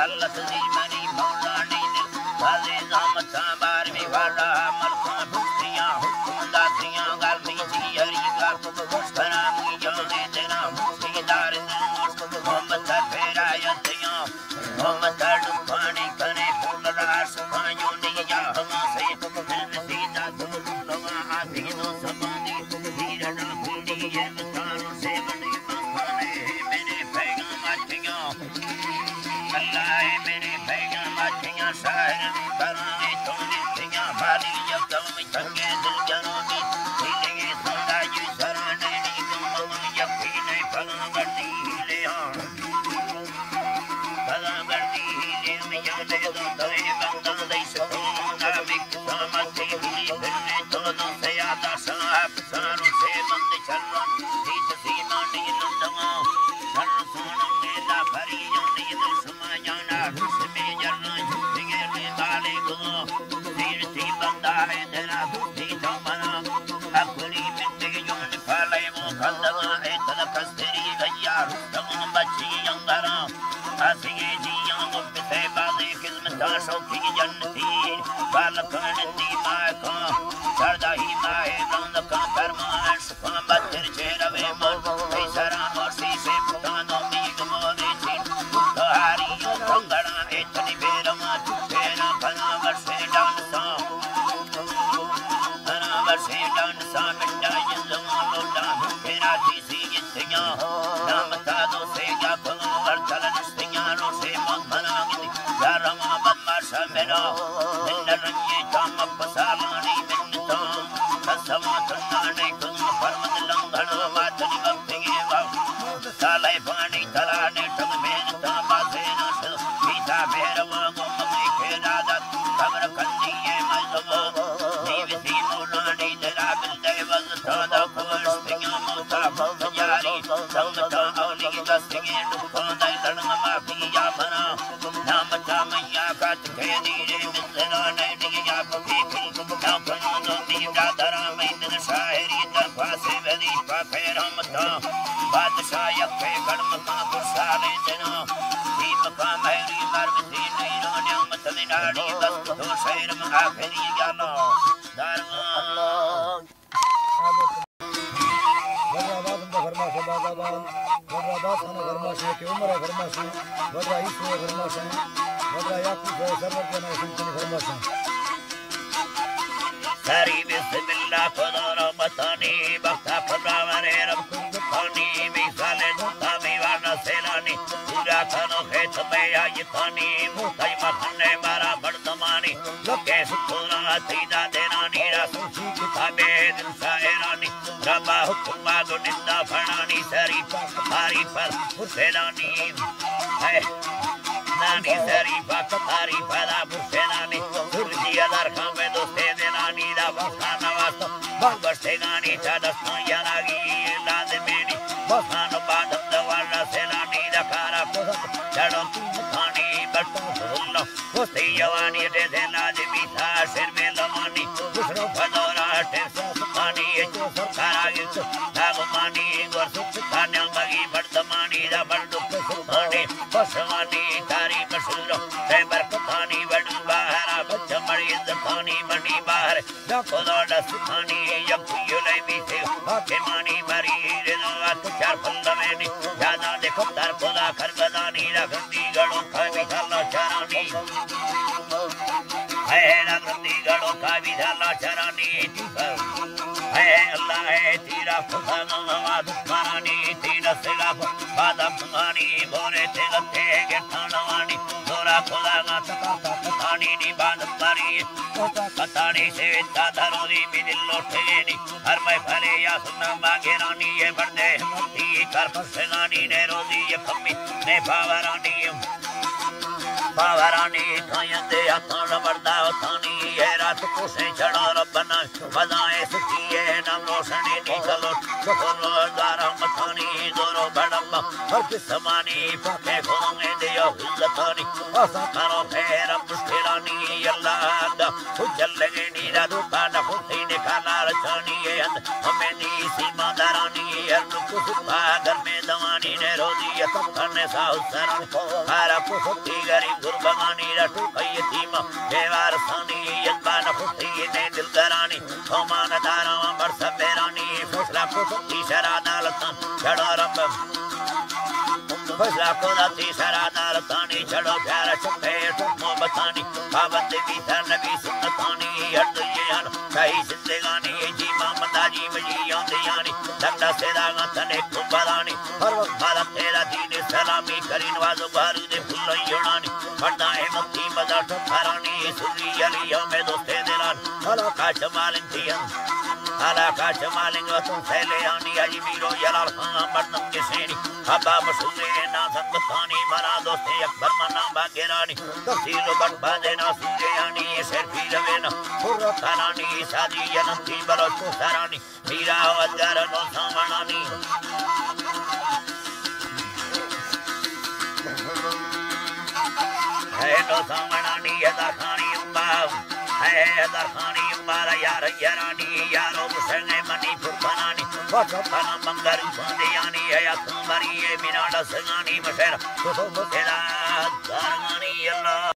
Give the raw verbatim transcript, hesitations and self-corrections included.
Allah the money मौला नी वाले जामत बार में वाला मलका फुटियां हुकुंदा दियां गर्मी दी हरी का फरामी जाने तेरा मुसीदार मोहम्मद फेरा यतियां मोहम्मद पानी करे फूल रास खायो निया हम से दिल सीधा दुआ आधी दो सबंदी धीरन फूली ये मतारो से बनी मखाने मेरे पैगाम आतियां अल्लाह मेरे पैगाम आतियां शायर कराने तोड़ी तियां बाली यकम तंगे दिल जनोनी दिले सदा ये शराने नी तुम यकीन फला गड़ी ले फला गड़ी ले में यदे दो तवे बंदा दे सकोना बिकता मती दिले तो दो से आता साहब सारो से बंद चलवा सीत सीमा नी लंदवा सर सोना मेरा भरी जोनी दिल समा जाना उसमें जरना झुके ले गाले को तीर सी बंदा है तेरा बुद्धि तो मना अपनी मिट्टी जोन फले वो खलवा है तलक तेरी गैया तुम बच्ची अंगरा आसिए जियां मुक्त से बादे किस्मत शौकी जन्नती बालकन दी मां का सरदा ही माए रंग का फरमान सुखा बदर चेरवे मन ऐसरा मौसी से पुतानो मीग मोरे थी तोहारी कंगड़ा इतनी बेरमा तेरा फना वर्षे डांसा फना वर्षे डांसा मिटा जिंदगा लोटा तेरा तीसी इतिया नाम ता दो से क्या फना वर्तलन स्तिया रो से मन बना गिनी यारमा बदमाशा मेरा मिन्न रंगे काम पसालानी मिन्नता कसमा तन्नाने कुम फरमत लंघन वादनी वक्तिगे वाव साले पानी तलाने टग मेनता बासे नस पीता भैरवा गुम के राजा कब्र कंदिए मजबो जीवती मोलानी तेरा बिल देवल तादा कुश तिया मोता जारी संगता औली दस्तिगे दुखों दई लड़न माफी या बना नाम मैया का तुखे नीरे मिलना नहीं दिया पपी ना पनो मीरा दरा में दिन शायरी तरफा से वली पाखे रहमता बादशाह यखे कर्म का कुसाले जना दीप का मेरी मर्म दी नहीं रोने मत निडाड़ी बस तो शहर में आखिरी गाना दरवा वराबाद घरमा से बाबाबाद वराबाद खाना घरमा से के उमर घरमा से वरा ईसो घरमा से वरा याकूब सरवत जना सुन घरमा से सारी बिस्मिल्लाह खुदा रहमतानी बख्ता फरावरे रब कुंदखानी मिसाले दुता मेवाना सेलानी पूरा खानो खेत में आई खानी मुताई मखने मारा बर्दमानी लोके सुखोना तीदा देना नीरा सुची किताबे दिल सायरानी रबा हुक्मा गो निंदा फनानी सारी पारी पर हुसैनानी है नानी सारी बात तारी फला हुसैनानी सुरजी अदर खामे दोस्ते देना नीरा बखाना वास्तो बंगस्ते गानी चादस्ता यानागी लाज़िमेनी बखानो बादम दवारा सेनानी दकारा चढ़ो खानी बटो हुल्लो होस्ते यवानी देते लाज़िमी था सिर में लमानी दूसरो फदोरा टेंसो सुखानी एचो सरकारा गिरचो धागमानी गोर सुख खाने मगी बर्दमानी दा बर्दुक सुखानी बसवानी तारी मशूरो ते बरकतानी बड़ू बाहरा बच्चा मरी जखानी मनी बाहर खुदा सुखानी यक्तियो ले बीते हाकिमानी मरी रेज़ा तुचार फंदमेनी जाना देखो तार खुदा खरगदानी रखंदी गड़ों का विधाला चरानी है रखंदी गड़ों का विधाला चरानी है अल्लाह है तेरा खुदा नवाज मारानी तेरा सिलाफ बादा पुगानी बोरे तेरा तेगे ठानवानी दोरा खुदा ना तका तानी नी बाद मारी कतानी से तादरोली मिदिल लोटेनी हर मैं फले या सुना मांगे रानी ये बंदे ही कर फसलानी ने रोजी ये कमी ने पावरानी पावरानी कायंदे अतान बरदा थानी ये रात को से चढ़ा रबना बजाए सचिए नाम रोशनी निकलो खोलो दारा मथानी दोरो बड़म हर किस्मानी पके खोंगे दियो हिलतानी आसा करो फेर मुश्किलानी अल्लाह दा हुजल लगे नीरा दुकान फुटी निकाला लाल छानी है हमें नी सीमा दरानी है कुसुपा घर में दवानी ने रोदी है करने साहु सरन हरा कुसुती गरीब गुरबानी रट कई तीमा देवार सानी यबान खुती ने दिल दरानी सोमान दारा अमर सबेरानी फसला कुसुती शरादालतन छड़ा रब फसला को दाती शरादार तानी छड़ो प्यार छुपे मोहब्बतानी पाबंद भी सर नबी सुन्नतानी हट ये हन सही जिंदगानी जी मोहम्मद जी वजी आंदियानी दंडा सेदागा तने कुबरानी हर वक्त बाला तेरा दीन सलामी करी नवाजो बारू दे फुल्ल योनानी फटा है मक्की मदा ठहरानी सुरी अली में दोस्ते दिलान हला का जमालिन दियन हला का जमालिन तुम फैले आनी अजी मीरो यलाल खान मर्दम के सेनी हबा मसूले ना संगतानी मरा दोस्ते अकबर मना बागेरानी तफसील बट बाजे ना सूजे आनी शेर भी रवे ना हुर्र खानानी शादी जनती बरो सरानी मीरा अजगर नो सामनानी है नो सामनानी यदा खानी उम्मा है यदा खानी उम्मा यार यारानी यारो मुसंगे मनी फुरफानी वाचा खाना मंगर बंदियानी है तुम्हारी ये बिना दसगानी मशर तो तो तेरा दरगानी अल्लाह